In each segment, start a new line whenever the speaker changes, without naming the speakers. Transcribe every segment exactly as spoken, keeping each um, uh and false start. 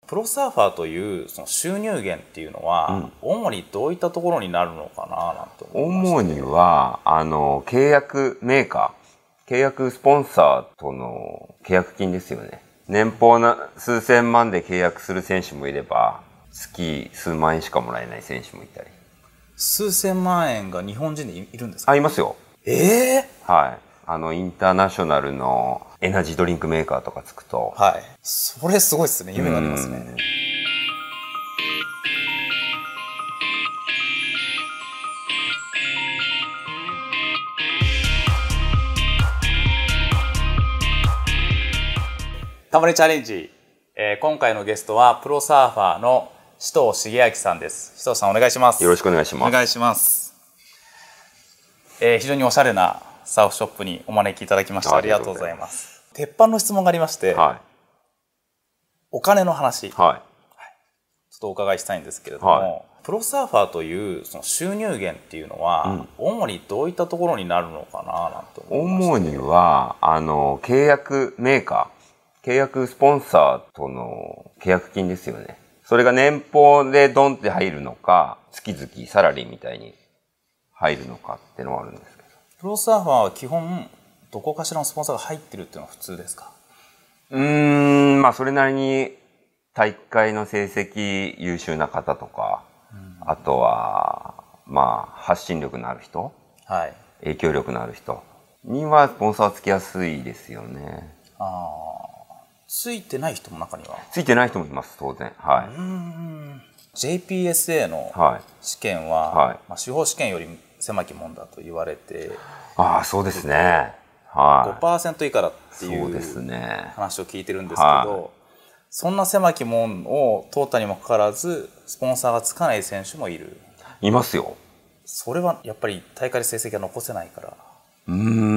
プロサーファーというその収入源っていうのは、うん、主にどういったところになるのかななんて思いまして。
主にはあの契約メーカー、契約スポンサーとの契約金ですよね。年俸な数千万で契約する選手もいれば、月数万円しかもらえない選手もいたり。
数千万円が日本人でいるんですか？
あ、いますよ。
ええー、
はい。あのインターナショナルのエナジードリンクメーカーとかつくと、
はい、それすごいですね。夢がありますね。たまにチャレンジ、えー、今回のゲストはプロサーファーの紫藤茂明さんです。紫藤さんお願いします。
よろしくお願いします。
お願いします。えー、非常におしゃれなサーフショップにお招きいただきましてありがとうございます。鉄板の質問がありまして、はい、お金の話、はい、ちょっとお伺いしたいんですけれども、はい、プロサーファーというその収入源っていうのは、うん、主にどういったところになるのかななんて思いまして。
主にはあの契約メーカー、契約スポンサーとの契約金ですよね。それが年俸でドンって入るのか、月々サラリーみたいに入るのかっていうのはあるんですけど。
プロサーファーは基本どこかしらのスポンサーが入ってるっていうのは普通ですか？
うーん、まあそれなりに大会の成績優秀な方とか、うん、あとはまあ発信力のある人、はい、影響力のある人にはスポンサーつきやすいですよね。
ああ、ついてない人も中には？
ついてない人もいます、当然。はい。
うーん、ジェイピーエスエー の試験は、はいはい、まあ、司法試験より狭きもんだと言われて。
ああ、そうですね。はい、
ごパーセント 以下だっていう話を聞いてるんですけど、はい、そんな狭き門を通ったにもかかわらずスポンサーがつかない選手もいる。
いますよ。そ
れはやっぱり大会で成績が残せないから？
うー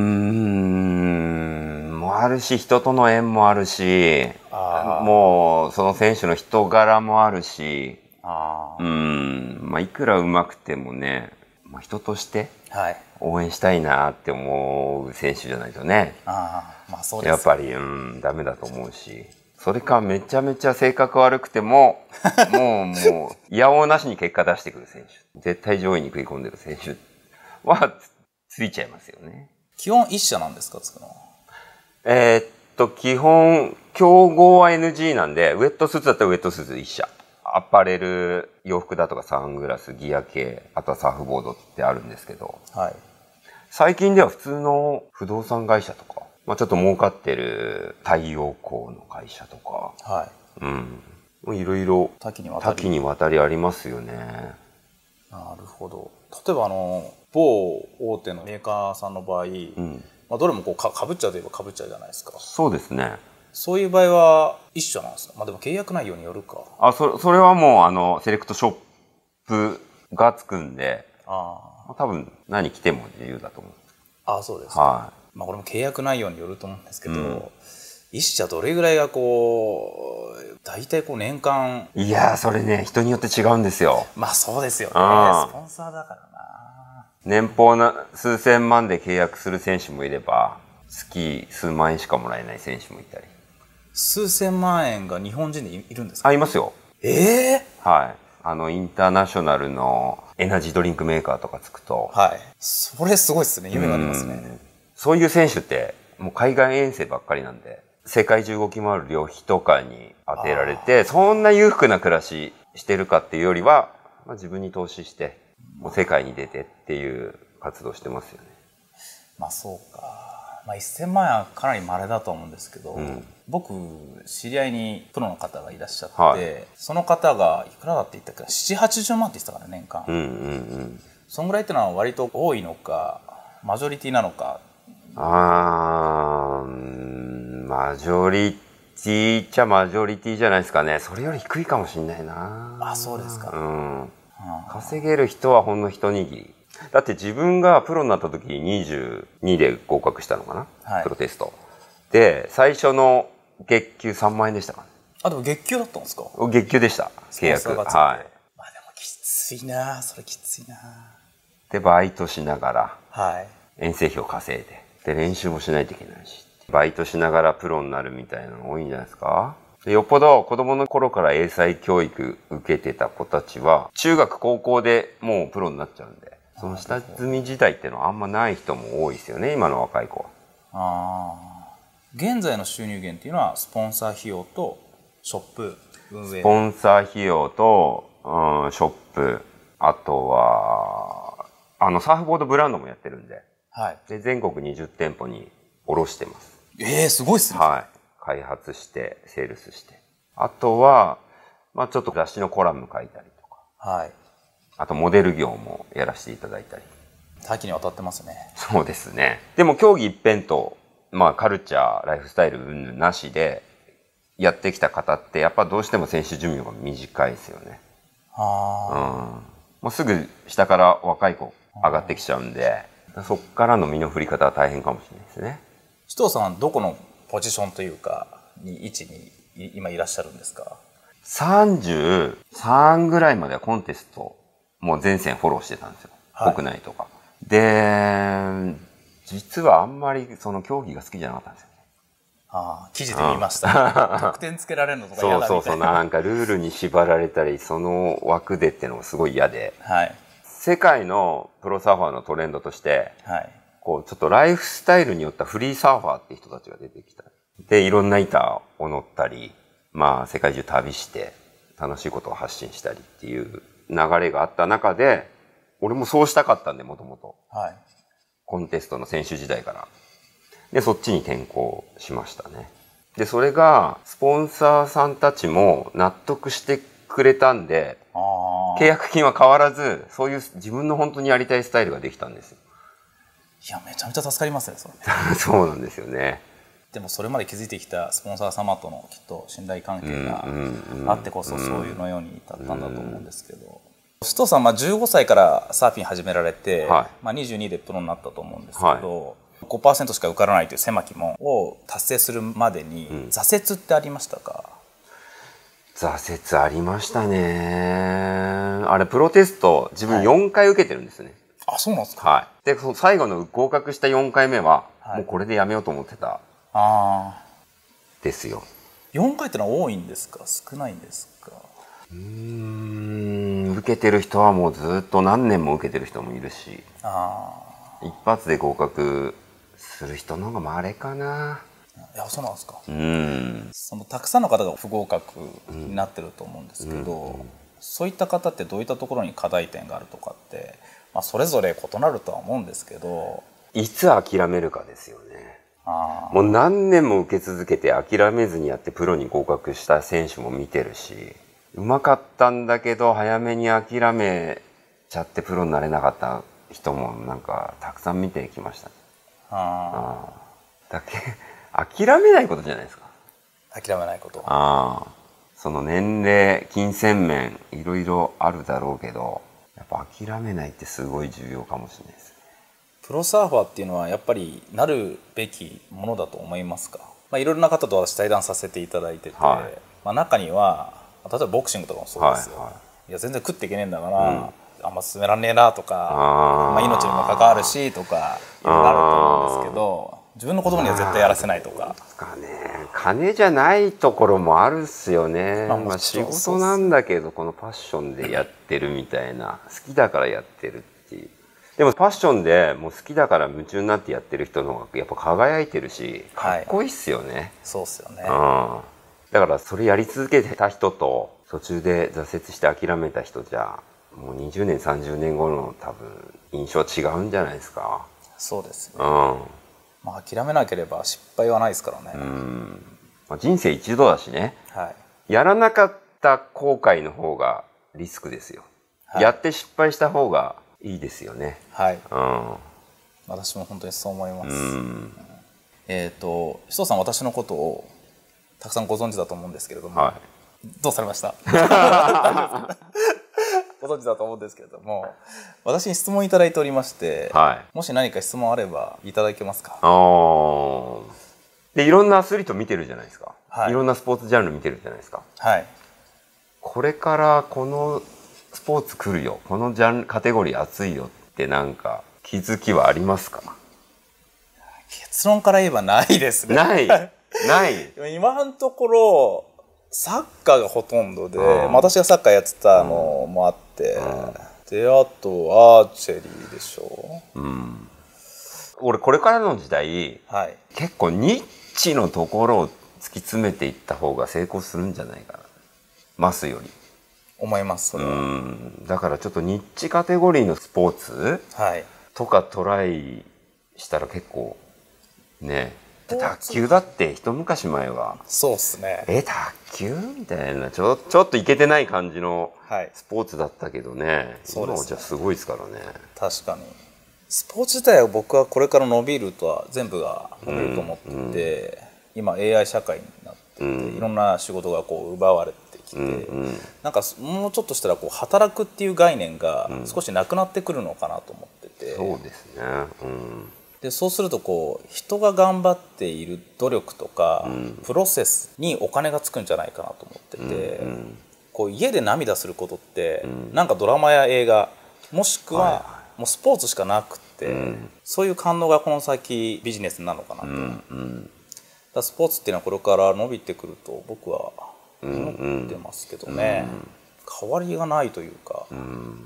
ん、もあるし、人との縁もあるし、あ、もうその選手の人柄もあるし、あ、うーん、まあ、いくら上手くてもね、まあ、人として応援したいなって思う選手じゃないとね、あ、まあそうです、やっぱり、うん、ダメだと思うし、それかめちゃめちゃ性格悪くてももうもういやおうなしに結果出してくる選手、絶対上位に食い込んでる選手は つ, ついちゃいますよね。
基本一社なんですか、つくのは？
えー、っと基本競合は エヌジー なんで、ウェットスーツだったらウェットスーツ一社、アパレル、洋服だとかサングラス、ギア系、あとはサーフボードってあるんですけど、はい、最近では普通の不動産会社とか、まあ、ちょっと儲かってる太陽光の会社とか、はい、うん、いろいろ多岐にわたり、多岐にわたりありますよね。
なるほど。例えばあの某大手のメーカーさんの場合、うん、まあ、どれもこう か, かぶっちゃうといえばかぶっちゃうじゃないですか。
そうですね。
そういう場合は一緒なんですか？まあでも契約内容によるか。
あ、そ, それはもうあのセレクトショップがつくんで、あ、まあ、多分何着ても自由だと思う。
あ、そうですか。はい、まあこれも契約内容によると思うんですけど、うん、一社どれぐらいがこう大体こう年間。
いやそれね、人によって違うんですよ。
まあそうですよね。スポンサーだからな。
年俸な数千万で契約する選手もいれば、月数万円しかもらえない選手もいたり。
数千万円が日本人でいるんですか？
あ、いますよ。
ええー、
はい。あのインターナショナルのエナジードリンクメーカーとかつくと、
はい、それすごいですね。夢がありますね。
そういう選手ってもう海外遠征ばっかりなんで、世界中動き回る旅費とかに当てられて、そんな裕福な暮らししてるかっていうよりは、まあ、自分に投資してもう世界に出てっていう活動してますよね。
まあそうか。まあ、せんまんえんはかなり稀だと思うんですけど、うん、僕知り合いにプロの方がいらっしゃって、はい、その方がいくらだって言ったっけな、ななじゅうはちじゅうまんって言ってたから年間、うんうんうん、そんぐらいってのは割と多いのかマジョリティなのか。
あー、マジョリティっちゃマジョリティじゃないですかね。それより低いかもしれないな。
あ、そうですか。
うん、うん、稼げる人はほんの一握りだって。自分がプロになった時にじゅうにで合格したのかな、はい、プロテストで最初の月給さんまんえんでしたかね。
あ、でも月給だったんですか？
月給でした、契約。はい。まあで
もきついな、それきついな。
でバイトしながら、
はい、
遠征費を稼いで、で練習もしないといけないし、バイトしながらプロになるみたいなの多いんじゃないですか。 でよっぽど子供の頃から英才教育受けてた子たちは、中学高校でもうプロになっちゃうんで、その下積み時代っていうのはあんまない人も多いですよね、今の若い子は。
ああ。現在の収入源っていうのは、スポンサー費用とショップ運営。
スポンサー費用と、うん、ショップ、あとは、あの、サーフボードブランドもやってるんで、
はい。
で、全国にじゅってんぽに卸してます。
ええー、すごいっすね。
はい。開発して、セールスして。あとは、まあちょっと雑誌のコラム書いたりとか。
はい。
あとモデル業もやらせていただいたり。
多岐にわたってますね。
そうですね。でも競技一辺と、まあカルチャー、ライフスタイル云々なしでやってきた方って、やっぱどうしても選手寿命が短いですよね。
ああ。
うん。もうすぐ下から若い子上がってきちゃうんで、そっからの身の振り方は大変かもしれないですね。
紫藤さん、どこのポジションというか、に位置に今いらっしゃるんですか？
さんじゅうさんぐらいまではコンテスト、もう全線フォローしてたんですよ。はい、国内とか。で、実はあんまりその競技が好きじゃなかったんですよね。
ああ、記事で見ました。得点つけられるのとか嫌だみたいな。
そうそうそう、なんかルールに縛られたり、その枠でっていうのがすごい嫌で。
はい。
世界のプロサーファーのトレンドとして、
はい。
こう、ちょっとライフスタイルによったフリーサーファーって人たちが出てきた。で、いろんな板を乗ったり、まあ、世界中旅して、楽しいことを発信したりっていう流れがあった中で、俺もそうしたかったんで、もともと。
はい。
コンテストの選手時代から。で、そっちに転向しましたね。で、それが、スポンサーさんたちも納得してくれたんで、契約金は変わらず、そういう自分の本当にやりたいスタイルができたんですよ。
いや、めちゃめちゃ助かりますね、それ。
そうなんですよね。
でもそれまで築いてきたスポンサー様とのきっと信頼関係があってこそそういうのように至ったんだと思うんですけど、紫藤さん、まあ、じゅうごさいからサーフィン始められて、はい、まあ、にじゅうにでプロになったと思うんですけど、はい、ごパーセント しか受からないという狭き門を達成するまでに挫折ってありましたか？
うん、挫折ありましたね。あれプロテスト自分よんかい受けてるんですね。
はい、あ、そうなんですか。
はい。で、その最後の合格したよんかいめは、はい、もうこれでやめようと思ってた。ああ。ですよ。
よんかいってのは多いんですか？少ないんですか？
うーん、受けてる人はもうずっと何年も受けてる人もいるし、あ一発で合格する人の方が稀かな。
いや、そうなんですか。
うん。
そのたくさんの方が不合格になってると思うんですけど、うんうん、そういった方ってどういったところに課題点があるとかって、まあ、それぞれ異なるとは思うんですけど、
いつ諦めるかですよね。あもう何年も受け続けて諦めずにやってプロに合格した選手も見てるし、うまかったんだけど早めに諦めちゃってプロになれなかった人もなんかたくさん見てきました。ああだけ諦めないことじゃないですか。
諦めないこと。
ああその年齢金銭面いろいろあるだろうけど、やっぱ諦めないってすごい重要かもしれないです。
プロサーファーっていうのはやっぱりなるべきものだと思いますか？まあ、いろいろな方と私対談させていただいてて、はい、まあ、中には例えばボクシングとかもそうですよ、はいはい、いや全然食っていけねえんだから、うん、あんま進めらんねえなとか、あ、まあ、命にも関わるしとかいろいろあると思うんですけど、自分の子供には絶対やらせないとか。
かね、金じゃないところもあるっすよね。まあ、まあ仕事なんだけどこのパッションでやってるみたいな、好きだからやってるっていう。でもパッションでもう好きだから夢中になってやってる人の方がやっぱ輝いてるし、かっこいいっすよね。はい、
そうっすよね。
うん。だからそれやり続けてた人と途中で挫折して諦めた人じゃもうにじゅうねんさんじゅうねんごの多分印象違うんじゃないですか。
そうですね。
うん。
まあ諦めなければ失敗はないですからね。
うん。まあ、人生一度だしね。
はい。
やらなかった後悔の方がリスクですよ。はい、やって失敗した方がいいですよね。
はい。
うん。
私も本当にそう思います。うん、えっと紫藤さん、私のことをたくさんご存知だと思うんですけれども、はい、どうされました？ご存知だと思うんですけれども、私に質問いただいておりまして、はい、もし何か質問あればいただけますか？
あでいろんなアスリート見てるじゃないですか、はい、いろんなスポーツジャンル見てるじゃないですか。
はい。こ
れからこのスポーツ来るよ、このジャンルカテゴリー熱いよってなんか気づきはありますか？
結論から言えばないですね。
ないない
今のところサッカーがほとんどで、うん、私がサッカーやってたのもあって、うん、であとアーチェリーでしょ、うん、
俺これからの時代、はい、結構ニッチのところを突き詰めていった方が成功するんじゃないかな、マスより
思います。それは
うんだからちょっとニッチカテゴリーのスポーツ、はい、とかトライしたら結構ね、卓球だって一昔前は
そうっすね、
え卓球みたいなちょちょっといけてない感じのスポーツだったけどね、はい、今はじゃあすごいですからね。
確かにスポーツ自体は僕はこれから伸びるとは全部が伸びると思ってて、うんうん、今 エーアイ 社会になってて、うん、いろんな仕事がこう奪われてきて、うんうん、なんかもうちょっとしたらこう働くっていう概念が少しなくなってくるのかなと思ってて、
うん、そうですね、うん
でそうするとこう人が頑張っている努力とか、うん、プロセスにお金がつくんじゃないかなと思ってて、うんうん、こう家で涙することって、うん、なんかドラマや映画もしくはもうスポーツしかなくて、うん、そういう感動がこの先ビジネスなのかなと、うんうん、だスポーツっていうのはこれから伸びてくると僕は思ってますけどね、うんうん、変わりがないというか、うん、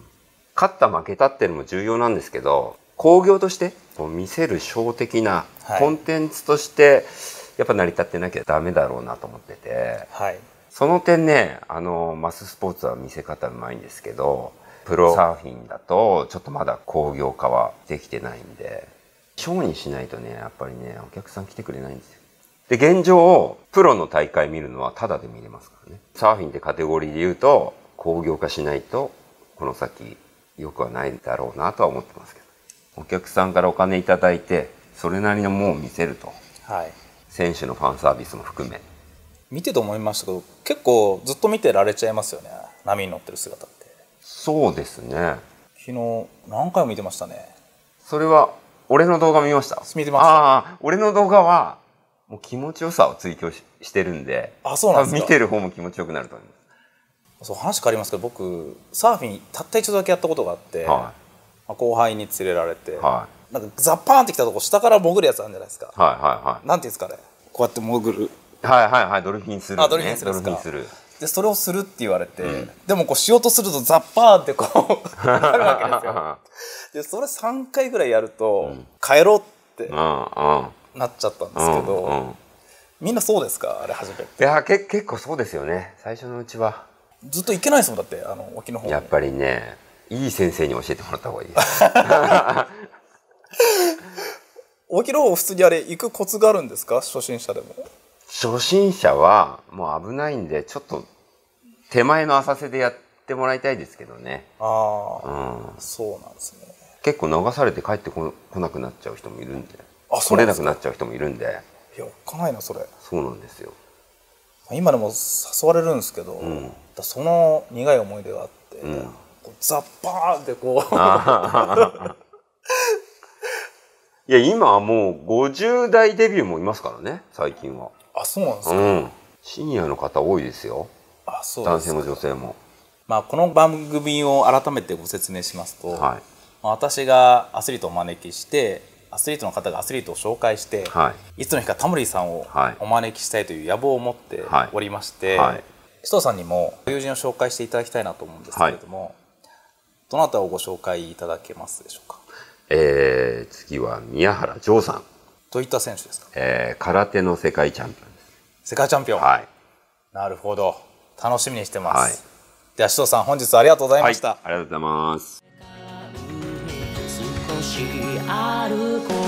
勝った負けたっていうのも重要なんですけど興行として見せるショー的なコンテンツとしてやっぱ成り立ってなきゃダメだろうなと思ってて、はい、その点ねあのマススポーツは見せ方うまいんですけどプロサーフィンだとちょっとまだ興行化はできてないんでショーにしないとねやっぱりねお客さん来てくれないんですよ。で現状プロの大会見るのはタダで見れますからね。サーフィンってカテゴリーで言うと興行化しないとこの先よくはないだろうなとは思ってますけどお客さんからお金いただいてそれなりのものを見せると、はい、選手のファンサービスも含め
見てと思いましたけど結構ずっと見てられちゃいますよね波に乗ってる姿って。
そうですね
昨日何回も見てましたね。
それは俺の動画見ました
見てました。
ああ俺の動画はもう気持ちよさを追求 し, してるんで
あそうなんですか。
見てる方も気持ちよくなると思います。
そう話変わりますけど僕サーフィンたった一度だけやったことがあって、はい後輩に連れられて、はい、なんかザッパーンってきたとこ下から潜るやつあるんじゃないですか、はいはいはい、なんていうんですかねこうやって潜る
はいはいはいドルフィンする、ね、
あドルフィンするですか。ドルフィンするでそれをするって言われて、うん、でもこうしようとするとザッパーンってこうなるわけですよでそれさんかいぐらいやると、うん、帰ろうってなっちゃったんですけど、うんうん、みんなそうですかあれ初めて。
いやけ結構そうですよね最初のうちは
ずっと行けないですもんだってあの沖の方に。
やっぱりねいい先生に教えてもらった方がいいです
沖の方普通にあれ行くコツがあるんですか初心者でも。
初心者はもう危ないんでちょっと手前の浅瀬でやってもらいたいですけどね。ああ、うん、そうなんですね。結構流されて帰ってこなくなっちゃう人もいるんであそうなんですか。来れなくなっちゃう人もいるんで。
いやおっかないなそれ。
そうなんですよ。
今でも誘われるんですけど、うん、だその苦い思い出があって、うん、ザッパーンってこう
いや今はもうごじゅう代デビューもいますからね最近は。
あそうなんですか、うん、
シニアの方多いですよ。あそうですか。男性も女性も。
まあこの番組を改めてご説明しますと、はい、私がアスリートをお招きしてアスリートの方がアスリートを紹介して、はい、いつの日かタモリさんをお招きしたいという野望を持っておりまして、はいはい、首藤さんにも友人を紹介していただきたいなと思うんですけれども、はい、どなたをご紹介いただけますでしょうか。
えー、次は宮原丈さん。
どういった選手ですか。
えー、空手の世界チャンピオンです。
世界チャンピオン、はい、なるほど楽しみにしてます、はい、では首藤さん本日はありがとうございました、
はい、ありがとうございます。